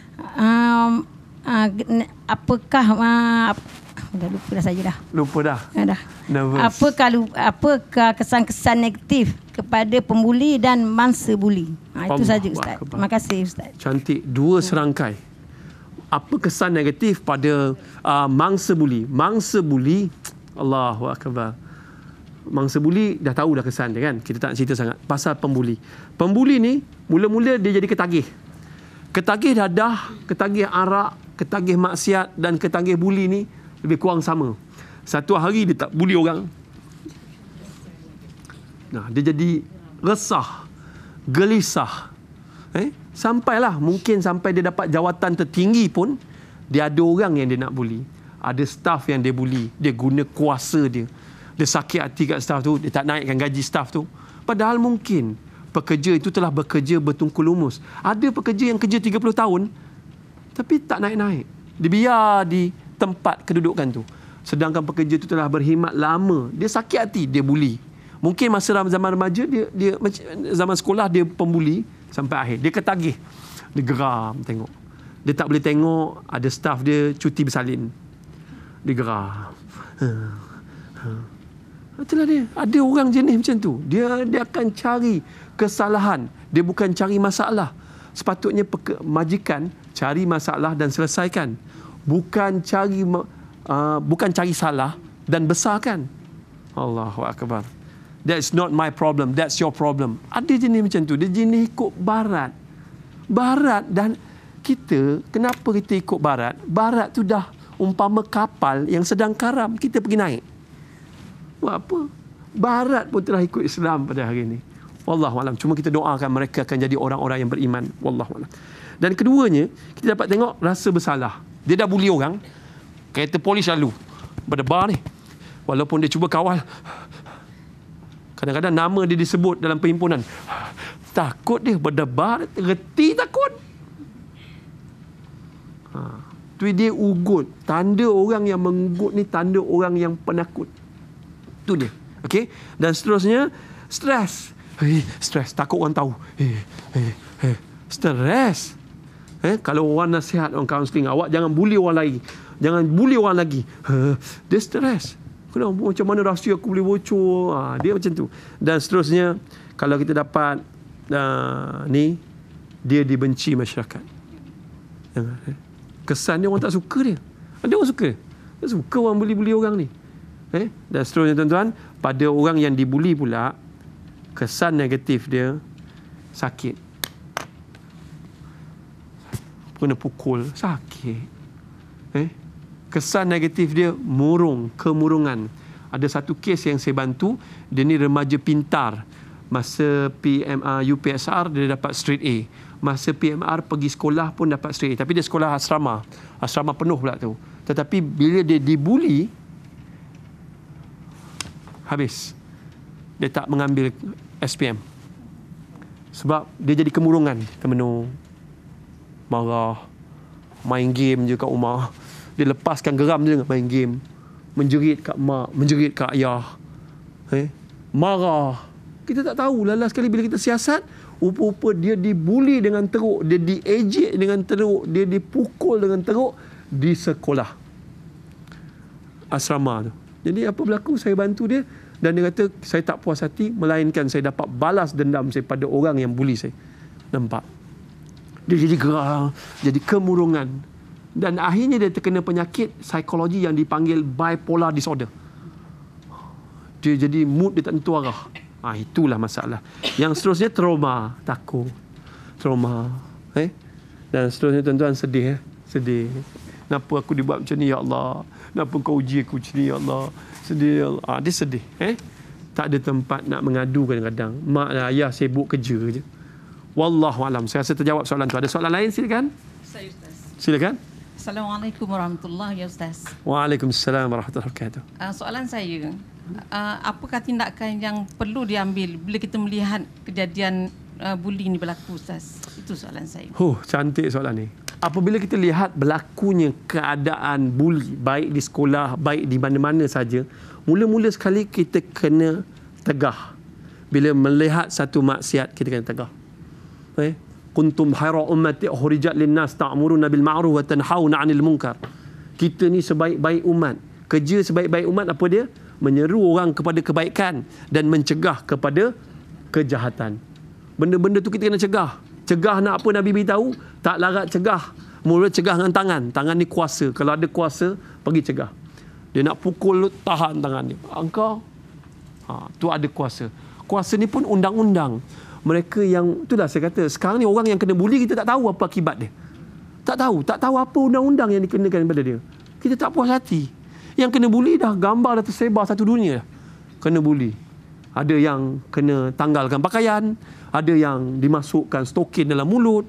dah lupa dah saya dah. Lupa dah. Dah. Nervous. Apakah kesan-kesan negatif kepada pembuli dan mangsa buli? Itu saja Ustaz. Terima kasih Ustaz. Cantik. Dua serangkai. Apa kesan negatif pada mangsa buli? Mangsa buli, Allahu Akbar. Mangsa buli dah tahu dah kesan dia kan. Kita tak cerita sangat. Pasal pembuli. Pembuli ni mula-mula dia jadi ketagih. Ketagih dadah, ketagih arak, ketagih maksiat dan ketagih buli ni lebih kurang sama. Satu hari dia tak buli orang. Nah, dia jadi resah, gelisah. Sampailah mungkin sampai dia dapat jawatan tertinggi pun dia ada orang yang dia nak buli. Ada staff yang dia buli. Dia guna kuasa dia. Dia sakit hati kat staff tu, dia tak naikkan gaji staff tu. Padahal mungkin pekerja itu telah bekerja bertungkul lumus. Ada pekerja yang kerja 30 tahun tapi tak naik-naik. Dia biar di tempat kedudukan tu. Sedangkan pekerja itu telah berkhidmat lama. Dia sakit hati, dia buli. Mungkin masa zaman remaja dia zaman sekolah dia pembuli sampai akhir. Dia ketagih. Dia geram tengok. Dia tak boleh tengok ada staff dia cuti bersalin. Dia geram. Itulah dia. Ada orang jenis macam tu. Dia akan cari kesalahan. Dia bukan cari masalah. Sepatutnya majikan cari masalah dan selesaikan. Bukan cari salah dan besarkan. Allahu Akbar. That's not my problem. That's your problem. Ada jenis macam tu. Dia jenis ikut barat. Barat dan kita, kenapa kita ikut barat? Barat tu dah umpama kapal yang sedang karam. Kita pergi naik. Buat apa? Barat pun telah ikut Islam pada hari ini. Wallahualam. Cuma kita doakan mereka akan jadi orang-orang yang beriman. Wallahualam. Dan keduanya, kita dapat tengok rasa bersalah. Dia dah buli orang. Kereta polis lalu. Berdebar ni. Walaupun dia cuba kawal. Kadang-kadang nama dia disebut dalam perhimpunan. Takut dia berdebar. Reti takut. Tu dia ugut. Tanda orang yang mengugut ni tanda orang yang penakut. Tu dia. Okey? Dan seterusnya, stres. Stres. Takut orang tahu. Stres. Kalau orang nasihat, orang kaunseling, awak jangan bully orang lagi. Jangan bully orang lagi. Dia stres. Kenapa? Macam mana rahsia aku boleh bocor? Dia macam tu. Dan seterusnya, kalau kita dapat ni, dia dibenci masyarakat. Kesan dia orang tak suka dia. Ada orang suka. Tak suka orang bully-bully orang ni. Dan seterusnya tuan-tuan, pada orang yang dibuli pula, kesan negatif dia sakit. Kena pukul, sakit. Kesan negatif dia murung, kemurungan. Ada satu kes yang saya bantu, dia ni remaja pintar. Masa PMR UPSR dia dapat straight A. Masa PMR pergi sekolah pun dapat straight A. Tapi dia sekolah asrama. Asrama penuh pula tu. Tetapi bila dia dibuli, habis. Dia tak mengambil SPM. Sebab dia jadi kemurungan. Temenung, marah, main game je kat rumah. Dia lepaskan geram je dengan main game. Menjerit kat mak, menjerit kat ayah. Marah. Kita tak tahu. Lala sekali bila kita siasat, rupa-rupa dia dibuli dengan teruk, dia diejek dengan teruk, dia dipukul dengan teruk di sekolah asrama tu. Jadi apa berlaku? Saya bantu dia dan dia kata saya tak puas hati melainkan saya dapat balas dendam saya pada orang yang buli saya. Nampak? Dia jadi gerang, jadi kemurungan dan akhirnya dia terkena penyakit psikologi yang dipanggil bipolar disorder. Dia jadi mood dia tak tentu arah. Itulah masalah. Yang seterusnya trauma, takut, trauma. Dan seterusnya tuan-tuan sedih. Sedih. Kenapa aku dibuat macam ni ya Allah? Kenapa kau uji aku macam ni ya Allah? Sedih ya Allah. Dia sedih. Tak ada tempat nak mengadu kadang-kadang. Mak dan ayah sibuk kerja je. Wallahualam. Saya rasa terjawab soalan tu. Ada soalan lain silakan? Saya Ustaz. Silakan. Assalamualaikum warahmatullahi wabarakatuh Ustaz. Waalaikumsalam warahmatullahi wabarakatuh. Soalan saya, apakah tindakan yang perlu diambil bila kita melihat kejadian buli ini berlaku Ustaz? Itu soalan saya. Cantik soalan ni. Apabila kita lihat berlakunya keadaan buli, baik di sekolah, baik di mana-mana saja, mula-mula sekali kita kena tegah. Bila melihat satu maksiat, kita kena tegah. Kuntum khairu ummati ukhrijat linnas ta'muruna bil ma'ruf wa tanhauna 'anil munkar. Kita ni sebaik-baik umat. Kerja sebaik-baik umat apa dia? Menyeru orang kepada kebaikan dan mencegah kepada kejahatan. Benda-benda tu kita kena cegah. Cegah nak apa Nabi beritahu? Tak larat cegah. Mula cegah dengan tangan. Tangan ni kuasa. Kalau ada kuasa, pergi cegah. Dia nak pukul, tahan tangan dia. Engkau, tu ada kuasa. Kuasa ni pun undang-undang. Mereka yang, itulah saya kata, sekarang ni orang yang kena buli, kita tak tahu apa akibat dia. Tak tahu apa undang-undang yang dikenakan kepada dia. Kita tak puas hati. Yang kena buli dah, gambar dah tersebar satu dunia. Kena buli. Ada yang kena tanggalkan pakaian, ada yang dimasukkan stokin dalam mulut.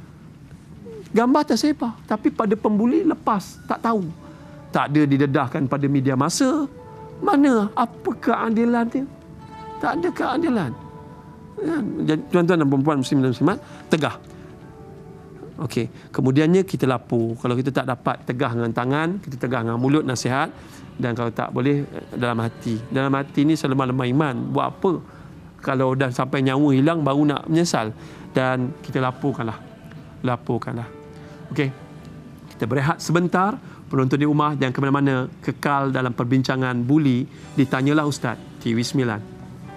Gambar tersebar. Tapi pada pembuli lepas, tak tahu. Tak ada didedahkan pada media massa. Mana? Apa keadilan dia? Tak ada keadilan. Tuan-tuan dan perempuan muslim dan muslimat, tegah. Okey, kemudiannya kita lapor. Kalau kita tak dapat tegah dengan tangan, kita tegah dengan mulut nasihat, dan kalau tak boleh dalam hati. Dalam hati ni selemah-lemah iman. Buat apa? Kalau dah sampai nyawa hilang baru nak menyesal. Dan kita laporkanlah. Okey. Kita berehat sebentar. Penonton di rumah jangan ke mana-mana, kekal dalam perbincangan buli di Tanyalah Ustaz TV9.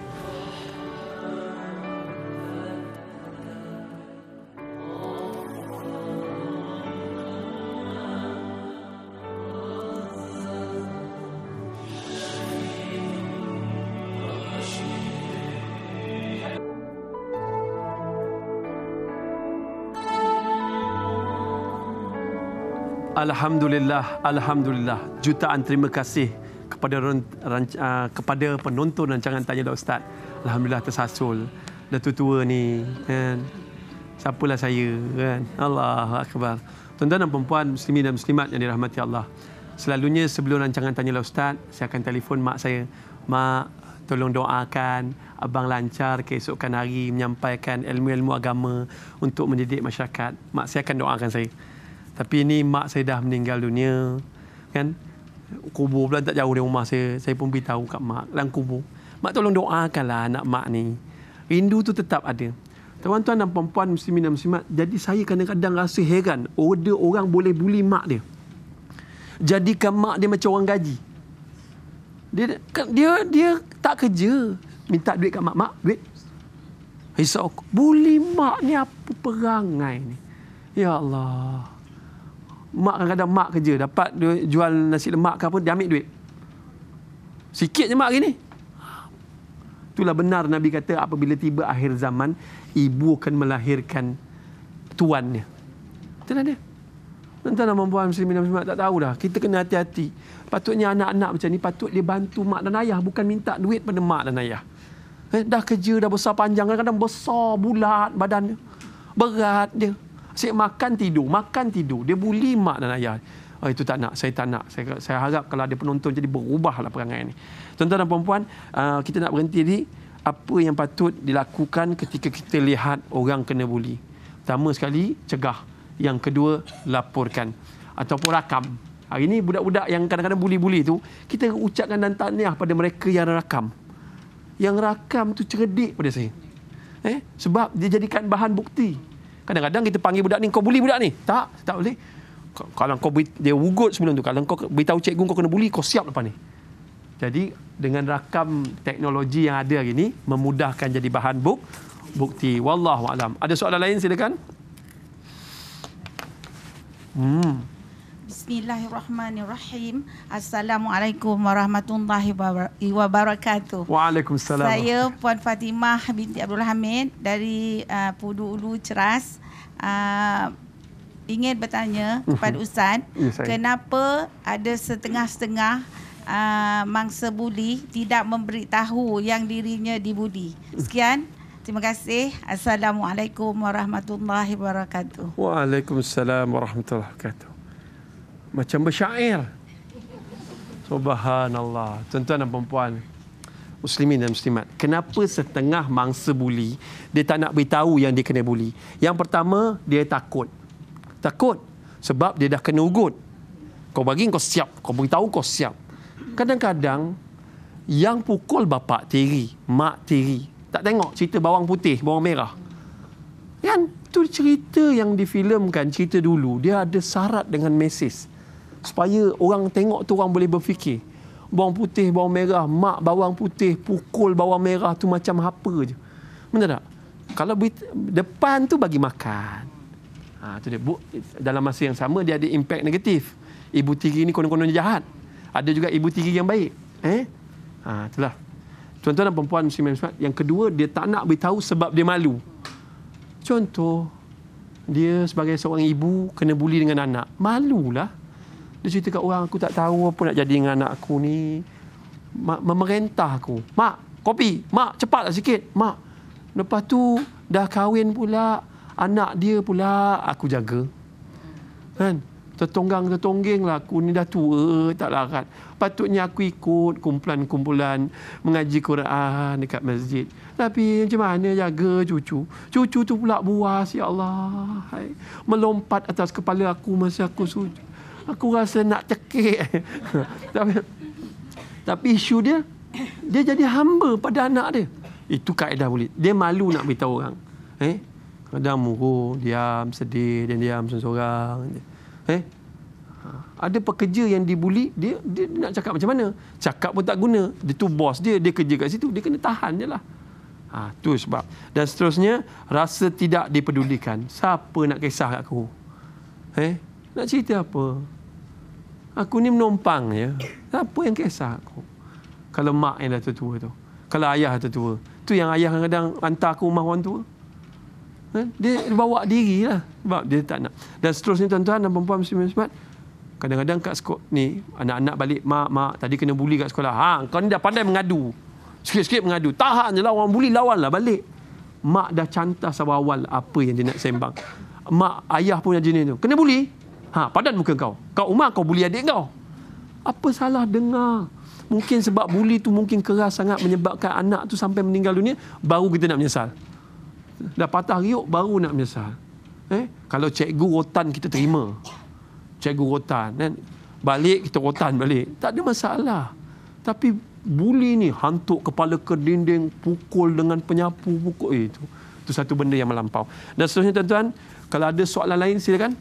Alhamdulillah. Jutaan terima kasih kepada penonton rancangan Tanyalah Ustaz. Alhamdulillah tersasul. Dah tua-tua ni kan. Siapalah saya kan. Allahu akbar. Tuan-tuan dan perempuan muslimin dan muslimat yang dirahmati Allah. Selalunya sebelum rancangan Tanyalah Ustaz, saya akan telefon mak saya. Mak, tolong doakan abang lancar keesokan hari menyampaikan ilmu-ilmu agama untuk mendidik masyarakat. Mak saya akan doakan saya. Tapi ini mak saya dah meninggal dunia kan. Kubur pula tak jauh dari rumah saya. Saya pun beritahu kat mak dalam kubur. Mak tolong doakanlah anak mak ni. Rindu tu tetap ada. Tuan-tuan dan puan-puan muslimin dan muslimat, jadi saya kadang-kadang rasa heran ada orang boleh buli mak dia. Jadikan mak dia macam orang gaji. Dia tak kerja, minta duit kat mak duit. Risau aku. Buli mak ni apa perangai ni? Ya Allah. Mak kadang-kadang mak kerja, dapat jual nasi lemak ke apa, dia ambil duit. Sikit je mak gini. Itulah benar Nabi kata apabila tiba akhir zaman, ibu akan melahirkan tuannya. Itulah dia. Tuan-tuan dan puan muslimin dan muslimat, tak tahu dah. Kita kena hati-hati. Patutnya anak-anak macam ni, patut dia bantu mak dan ayah, bukan minta duit pada mak dan ayah. Dah kerja, dah besar panjang, kadang-kadang besar bulat badan dia. Berat dia. Asyik makan tidur. Dia bully mak dan ayah. Oh, itu tak nak, saya tak nak. Saya harap kalau ada penonton jadi berubahlah perangai ni. Tuan-tuan dan puan-puan, kita nak berhenti di apa yang patut dilakukan ketika kita lihat orang kena bully. Pertama sekali, cegah. Yang kedua, laporkan ataupun rakam. Hari ni budak-budak yang kadang-kadang bully-bully tu, kita ucapkan dan tahniah pada mereka yang rakam. Yang rakam tu cerdik pada saya. Sebab dia jadikan bahan bukti. Kadang-kadang kita panggil budak ni, kau bully budak ni. Tak boleh. Kalau kau dia ugut sebelum tu, kalau kau beritahu cikgu kau kena bully, kau siap lepas ni. Jadi dengan rakam teknologi yang ada hari ni memudahkan jadi bahan bukti. Wallahu a'lam. Ada soalan lain, silakan. Bismillahirrahmanirrahim. Assalamualaikum warahmatullahi wabarakatuh. Waalaikumsalam. Saya Puan Fatimah binti Abdul Hamid dari Pudu Ulu Ceras. Ingin bertanya kepada Ustaz, kenapa ada setengah-setengah mangsa buli tidak memberitahu yang dirinya dibuli? Sekian. Terima kasih. Assalamualaikum warahmatullahi wabarakatuh. Waalaikumsalam warahmatullahi wabarakatuh. Macam bersyair. Subhanallah. Tuan-tuan dan puan-puan, muslimin dan muslimat, kenapa setengah mangsa buli dia tak nak beritahu yang dia kena buli? Yang pertama, dia takut. Sebab dia dah kena ugut. Kau bagi, kau siap. Kau beritahu, kau siap. Kadang-kadang yang pukul bapak tiri, mak tiri, tak tengok cerita bawang putih, bawang merah. Kan? Itu cerita yang difilmkan, cerita dulu. Dia ada syarat dengan mesej. Supaya orang tengok tu orang boleh berfikir. Bawang putih, bawang merah, mak bawang putih, pukul bawang merah tu macam apa je. Benar tak? Kalau depan tu bagi makan. Tu dia. Dalam masa yang sama dia ada impak negatif. Ibu tiri ni konon-konon jahat. Ada juga ibu tiri yang baik. Itulah. Tuan-tuan dan perempuan muslimin muslimat, yang kedua, dia tak nak beritahu sebab dia malu. Contoh, dia sebagai seorang ibu kena bully dengan anak. Malulah. Dia cerita kat orang, aku tak tahu apa nak jadi dengan anak aku ni. Memerintah aku. Mak, kopi. Mak, cepatlah sikit. Mak. Lepas tu, dah kahwin pula. Anak dia pula aku jaga. Kan? Tertonggang-tertonggeng lah. Aku ni dah tua, tak larat. Patutnya aku ikut kumpulan-kumpulan mengaji Quran dekat masjid. Tapi macam mana jaga cucu? Cucu tu pula buas, ya Allah. Melompat atas kepala aku masa aku sujud. Aku rasa nak cekik. Tapi isu dia jadi hamba pada anak dia. Itu kaedah boleh. Dia malu nak beritahu orang. Kadang murung, diam, sedih, dan diam seorang-seorang. Ada pekerja yang dibuli, dia nak cakap macam mana? Cakap pun tak guna. Dia tu bos dia kerja kat situ, dia kena tahan je lah. Tu sebab. Dan seterusnya, rasa tidak dipedulikan. Siapa nak kisah kat aku? Nak cerita apa? Aku ni menumpang je. Siapa yang kisah aku? Kalau mak yang dah tua tu. Kalau ayah dah tua. Tu yang ayah kadang-kadang hantar aku rumah orang tua. Dia bawa diri lah. Sebab dia tak nak. Dan seterusnya tuan-tuan dan perempuan muslimin muslimat, kadang-kadang kat sekolah ni, anak-anak balik, mak, tadi kena buli kat sekolah. Kau ni dah pandai mengadu. Sikit-sikit mengadu. Tahan je lah, orang buli, lawan lah balik. Mak dah cantas awal-awal apa yang dia nak sembang. Mak, ayah pun jenis tu. Kena buli? Padan muka kau. Kau Umar, kau buli adik kau. Apa salah dengar? Mungkin sebab buli tu mungkin keras sangat menyebabkan anak tu sampai meninggal dunia, baru kita nak menyesal. Dah patah riuk, baru nak menyesal. Kalau cikgu rotan, kita terima. Cikgu rotan, kan? Balik, kita rotan balik. Tak ada masalah. Tapi buli ni, hantuk kepala ke dinding, pukul dengan penyapu, pukul. Itu satu benda yang melampau. Dan seterusnya tuan-tuan, kalau ada soalan lain, silakan.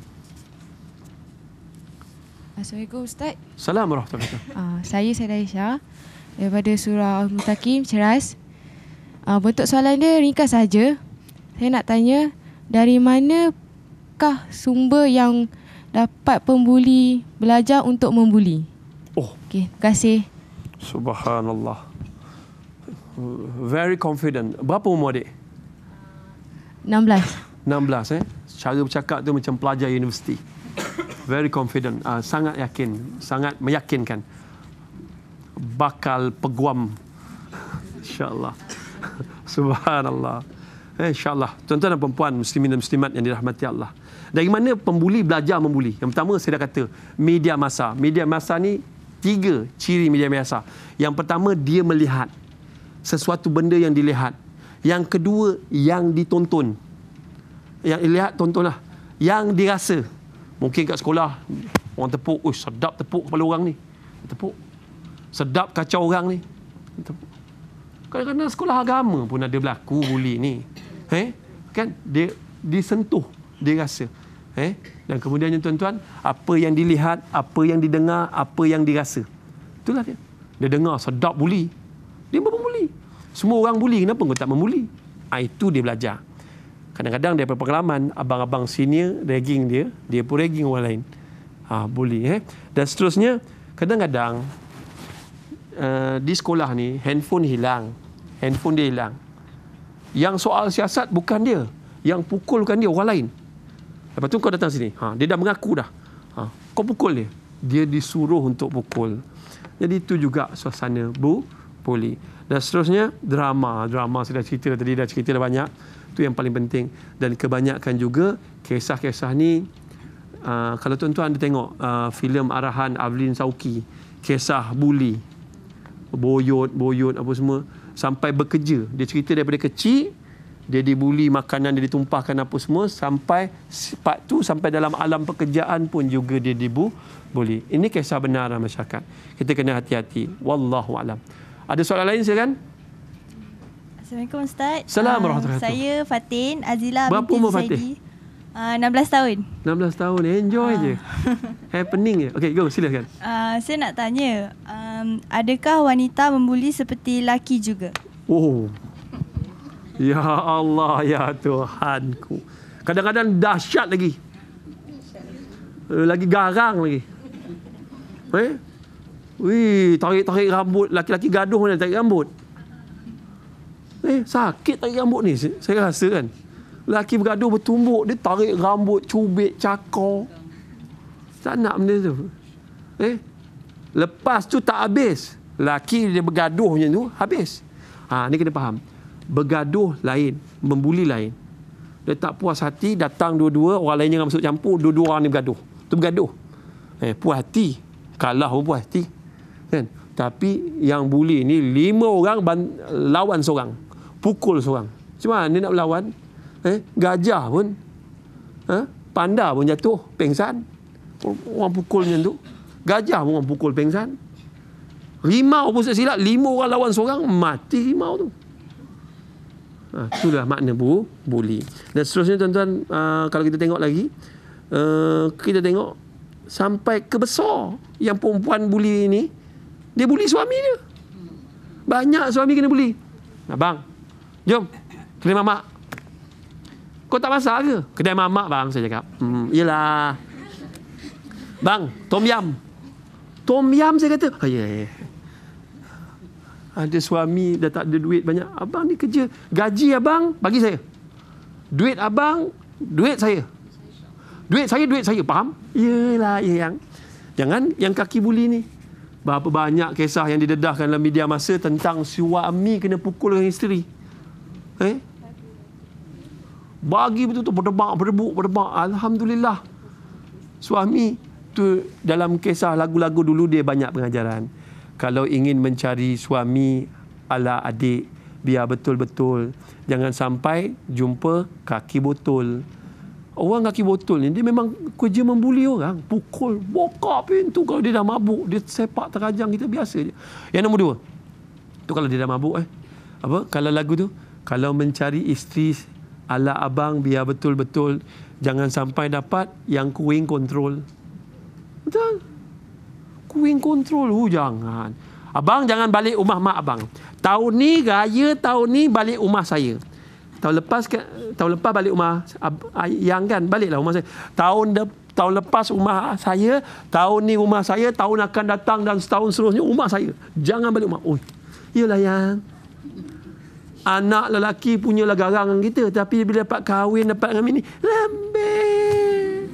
Assalamualaikum Ustaz. Assalamualaikum warahmatullahi wabarakatuh. Saya Aisyah daripada surah Al-Mutakim, Ceras. Bentuk soalan dia ringkas saja. Saya nak tanya, dari manakah sumber yang dapat pembuli belajar untuk membuli? Okey, terima kasih. Subhanallah. Very confident. Berapa umur adik? 16. Cara bercakap tu macam pelajar universiti. Very confident. Sangat yakin. Sangat meyakinkan. Bakal peguam. InsyaAllah. Subhanallah. InsyaAllah. Tuan-tuan dan perempuan, muslimin dan muslimat yang dirahmati Allah. Dari mana pembuli belajar membuli? Yang pertama saya dah kata, media massa. Media massa ni 3 ciri media massa. Yang pertama, dia melihat sesuatu benda yang dilihat. Yang kedua, yang ditonton. Yang dilihat, tontonlah. Yang dirasa. Mungkin kat sekolah, orang tepuk, sedap tepuk kepala orang ni. Tepuk. Sedap kacau orang ni. Tepuk. Kadang-kadang sekolah agama pun ada berlaku buli ni. Kan? Dia disentuh, dia rasa. Dan kemudiannya tuan-tuan, apa yang dilihat, apa yang didengar, apa yang dirasa. Itulah dia. Dia dengar sedap buli. Dia membuli. Semua orang buli, kenapa kau tak membuli? Itu dia belajar. Kadang-kadang daripada pengalaman, abang-abang senior ragging dia, dia pun ragging orang lain. Buli. Dan seterusnya, kadang-kadang di sekolah ni, handphone hilang. Handphone dia hilang. Yang soal siasat bukan dia. Yang pukulkan dia orang lain. Lepas tu kau datang sini. Dia dah mengaku dah. Kau pukul dia. Dia disuruh untuk pukul. Jadi itu juga suasana buli. Dan seterusnya, drama. Drama saya dah cerita tadi, dah cerita dah banyak. Itu yang paling penting. Dan kebanyakan juga, kisah-kisah ni, kalau tuan-tuan ada tengok filem arahan Avlin Sauki, kisah buli. Boyot, apa semua. Sampai bekerja. Dia cerita daripada kecil, dia dibuli, makanan dia ditumpahkan apa semua, sampai part tu sampai dalam alam pekerjaan pun juga dia dibuli. Ini kisah benar dalam masyarakat. Kita kena hati-hati. Wallahu alam. Ada soalan lain silakan? Assalamualaikum Ustaz. Assalamualaikum warahmatullahi wabarakatuh. Saya Fatin Azila binti binti umur Zaidi. 16 tahun. 16 tahun. Enjoy je. Happening je. Okay, go. Silakan. Saya nak tanya, adakah wanita membuli seperti laki juga? Oh. Ya Allah, ya Tuhanku. Kadang-kadang dahsyat lagi. Lagi garang lagi. Tarik-tarik rambut. Laki-laki gaduh mana tarik rambut. Sakit tarik rambut ni. Saya rasa kan. Laki bergaduh bertumbuk. Dia tarik rambut, cubit, cakar. Tak nak benda tu. Lepas tu tak habis. Laki dia bergaduh macam tu, habis. Ni kena faham. Bergaduh lain, membuli lain. Dia tak puas hati, datang dua-dua, orang lain jangan masuk campur, dua-dua orang ni bergaduh. Tu bergaduh. Puas hati. Kalah pun puas hati. Kan? Tapi yang buli ni 5 orang lawan seorang. Pukul seorang. Macam mana dia nak berlawan? Gajah pun panda pun jatuh pengsan. Orang pukul macam tu. Gajah pun orang pukul pengsan. Rimau pun silap 5 orang lawan seorang, mati rimau tu. Itulah makna buli. Dan seterusnya tuan-tuan, kalau kita tengok lagi, kita tengok sampai ke besar yang perempuan buli ni, dia buli suami dia. Banyak suami kena buli. Abang, jom kedai mamak. Kau tak masak ke? Kedai mamak bang, saya cakap. Yelah. Bang, tom yam. Tom yam saya kata. Ada suami dah tak ada duit banyak. Abang ni kerja. Gaji abang, bagi saya. Duit abang, duit saya. Duit saya. Faham? Yelah, yang. Jangan yang kaki buli ni. Berapa banyak kisah yang didedahkan dalam media masa tentang suami kena pukul dengan isteri. Bagi betul-betul berdebak. Alhamdulillah. Suami tu dalam kisah lagu-lagu dulu dia banyak pengajaran. Kalau ingin mencari suami ala adik, biar betul-betul. Jangan sampai jumpa kaki botol. Orang kaki botol ni, dia memang kerja membuli orang. Pukul, bokap pintu. Kalau dia dah mabuk, dia sepak terajang kita, biasa je. Yang nombor 2. Tu kalau dia dah mabuk. Kalau lagu tu, kalau mencari isteri ala abang, biar betul-betul. Jangan sampai dapat yang kuing kontrol. Betul? Kuing kontrol. Jangan. Abang jangan balik rumah mak abang. Tahun ni raya, tahun ni balik rumah saya. Tahun lepas balik rumah yang kan, baliklah rumah saya. Tahun lepas rumah saya, tahun ni rumah saya, tahun akan datang dan setahun seterusnya rumah saya. Jangan balik rumah. Yalah yang anak lelaki punyalah garang dengan kita, tapi bila dapat kahwin, dapat dengan ini, lambat.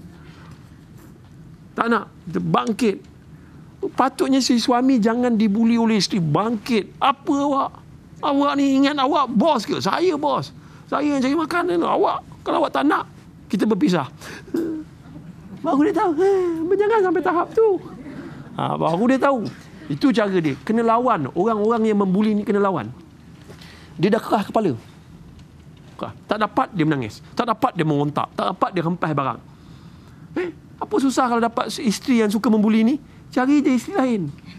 Tak nak, bangkit. Patutnya si suami jangan dibuli oleh isteri. Bangkit. Apa awak? Awak ni ingat awak bos ke? Saya bos. Saya yang cari makanan. Awak, kalau awak tak nak, kita berpisah. Baru dia tahu, jangan sampai tahap tu. Baru dia tahu. Itu cara dia. Kena lawan. Orang-orang yang membuli ni kena lawan. Dia dah kerah kepala. Tak dapat dia menangis. Tak dapat dia merontak. Tak dapat dia hempas barang. Apa susah kalau dapat isteri yang suka membuli ni? Cari je isteri lain.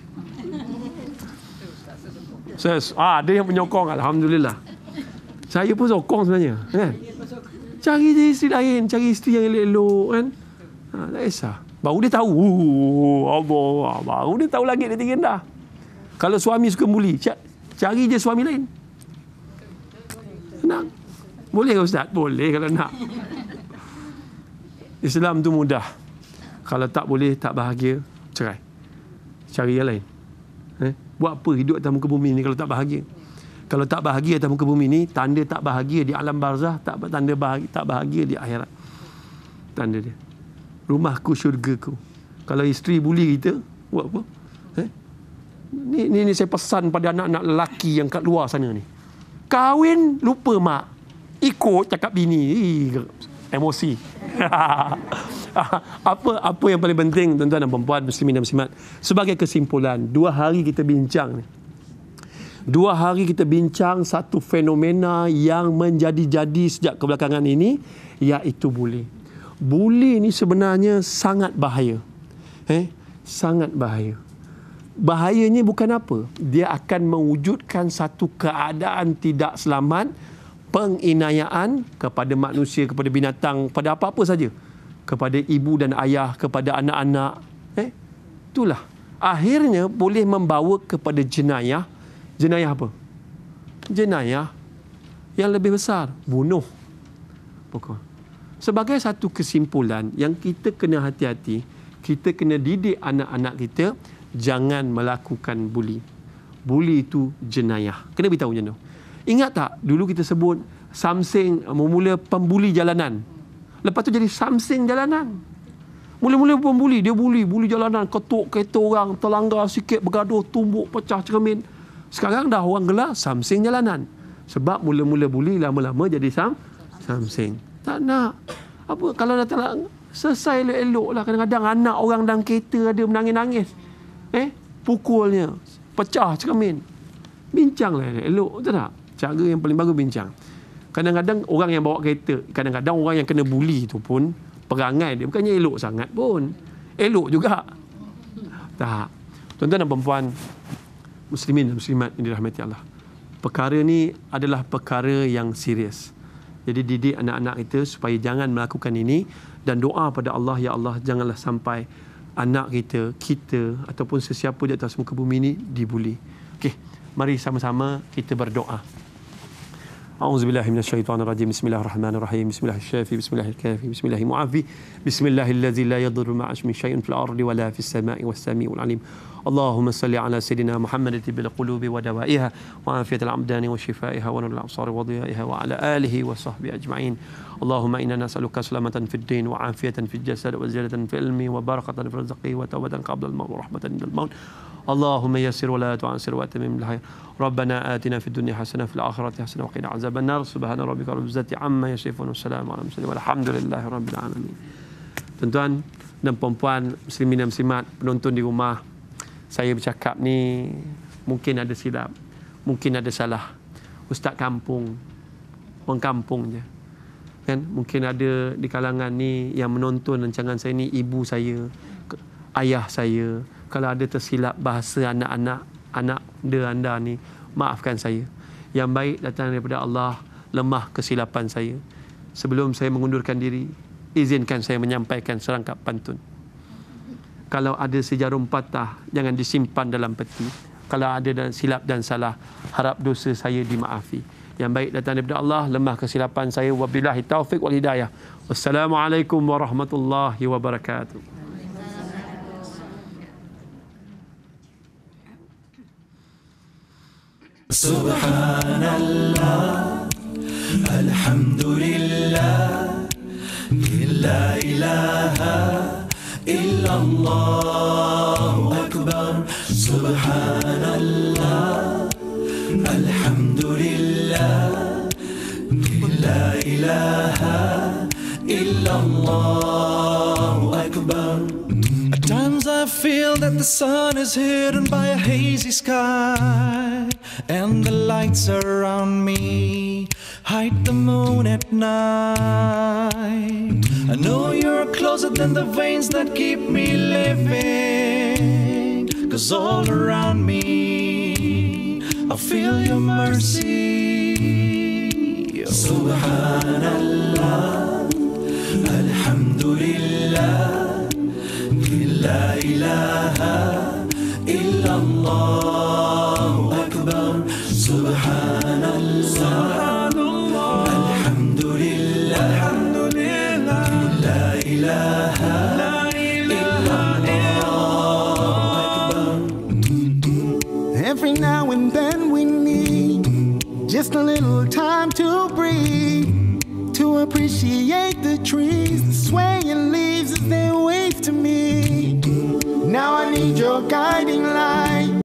Ada yang menyokong, alhamdulillah. Saya pun sokong sebenarnya, kan? Cari je isteri lain, cari isteri yang elok-elok, kan? Tak kisah. Baru dia tahu. Allah, baru dia tahu lagi dia tinggi rendah. Kalau suami suka membuli, cari je suami lain. Senang. Boleh ke Ustaz? Boleh kalau nak. Islam tu mudah. Kalau tak boleh, tak bahagia, cerai. Cari yang lain. Buat apa hidup atas muka bumi ni kalau tak bahagia? Kalau tak bahagia atas muka bumi ni, tanda tak bahagia di alam barzah, tanda tak bahagia di akhirat. Tanda dia. Rumahku, syurgaku. Kalau isteri buli kita, buat apa? Ni saya pesan pada anak-anak lelaki yang kat luar sana ni. Kahwin, lupa mak. Ikut cakap bini. Emosi. Apa yang paling penting, tuan-tuan dan puan-puan, muslimin dan muslimat, sebagai kesimpulan, 2 hari kita bincang ni. 2 hari kita bincang satu fenomena yang menjadi-jadi sejak kebelakangan ini, iaitu buli. Buli ni sebenarnya sangat bahaya. Sangat bahaya. Bahayanya bukan apa? Dia akan mewujudkan satu keadaan tidak selamat, penginayaan kepada manusia, kepada binatang, pada apa-apa saja. Kepada ibu dan ayah, kepada anak-anak. Itulah. Akhirnya boleh membawa kepada jenayah. Jenayah apa? Jenayah yang lebih besar. Bunuh. Pokok. Sebagai satu kesimpulan yang kita kena hati-hati, kita kena didik anak-anak kita jangan melakukan buli. Buli itu jenayah. Kena beritahu macam tu. Ingat tak dulu kita sebut Samseng mula pembuli jalanan. Lepas tu jadi Samseng jalanan. Mula-mula pembuli, dia buli jalanan, ketuk kereta orang, terlanggar sikit, bergaduh, tumbuk, pecah cermin. Sekarang dah orang gelar Samseng jalanan. Sebab mula-mula buli, lama-lama jadi Samseng. Tak nak. Apa kalau dah tak selesai elok-elok lah. Kadang-kadang anak orang dalam kereta ada menangis-nangis. Pukulnya, pecah cermin. Bincanglah elok, betul tak? Cara yang paling bagus bincang. Kadang-kadang orang yang bawa kereta, kadang-kadang orang yang kena buli tu pun perangai dia bukannya elok sangat pun. Elok juga. Tak. Tuan-tuan dan puan-puan, muslimin dan muslimat yang dirahmati Allah. Perkara ni adalah perkara yang serius. Jadi didik anak-anak kita supaya jangan melakukan ini dan doa pada Allah, ya Allah, janganlah sampai anak kita ataupun sesiapa di atas muka bumi ini dibuli. Okey, mari sama-sama kita berdoa. A'udzubillahi minasyaitonirrajim. Bismillahirrahmanirrahim. Bismillahirrahmanirrahim. Bismillahirrahmanirrahim. Bismillahirrahmanirrahim. Bismillahilladzi la yadurru ma'a ismihi syai'un fil ardi wa la fis sama'i was sami'ul 'alim. Allahumma salli ala sayidina Muhammadin bil qulubi wa dawaiha wa afiyatil abdani wa shifaiha wa nuril absari wa dhiyaiha wa ala alihi wa sahbihi ajma'in. Allahumma inna nas'aluka salamatan fid din wa afiyatan fil jasad wa ziyadatan fil ilmi wa barakatan fil rizqi wa tawbatan qabla al maut wa rahmatan indal maut. Allahumma yassir wa la tu'assir wa atimim bil khair. Rabbana atina fid dunya hasanah fil akhirati hasanah wa qina azaban nar. Subhana rabbika rabbil izzati amma yasifun. Wassalamu ala mursalin walhamdulillahi rabbil alamin. Tuan-tuan dan puan-puan, muslimin dan muslimat, penonton di rumah, saya bercakap ni mungkin ada silap, mungkin ada salah. Ustaz kampung, orang kampung je. Kan? Mungkin ada di kalangan ni yang menonton rancangan saya ni ibu saya, ayah saya. Kalau ada tersilap bahasa anak-anak, anak anda ni, maafkan saya. Yang baik datang daripada Allah, lemah kesilapan saya. Sebelum saya mengundurkan diri, izinkan saya menyampaikan serangkap pantun. Kalau ada sejarum patah, jangan disimpan dalam peti. Kalau ada silap dan salah, harap dosa saya dimaafi. Yang baik datang daripada Allah, lemah kesilapan saya. Wabillahi taufiq wal hidayah. Wassalamualaikum warahmatullahi wabarakatuh. Subhanallah, alhamdulillah, la ilaha illallah akbar. Subhanallah, alhamdulillah, la ilaha illallah. I feel that the sun is hidden by a hazy sky, and the lights around me hide the moon at night. I know you're closer than the veins that keep me living, 'cause all around me I feel your mercy. Subhanallah, alhamdulillah, la ilaha illallah akbar. Subhanallah, alhamdulillah, la ilaha Every now and then we need just a little time to breathe, to appreciate the trees, the swaying leaves as they wave to me. Now I need your guiding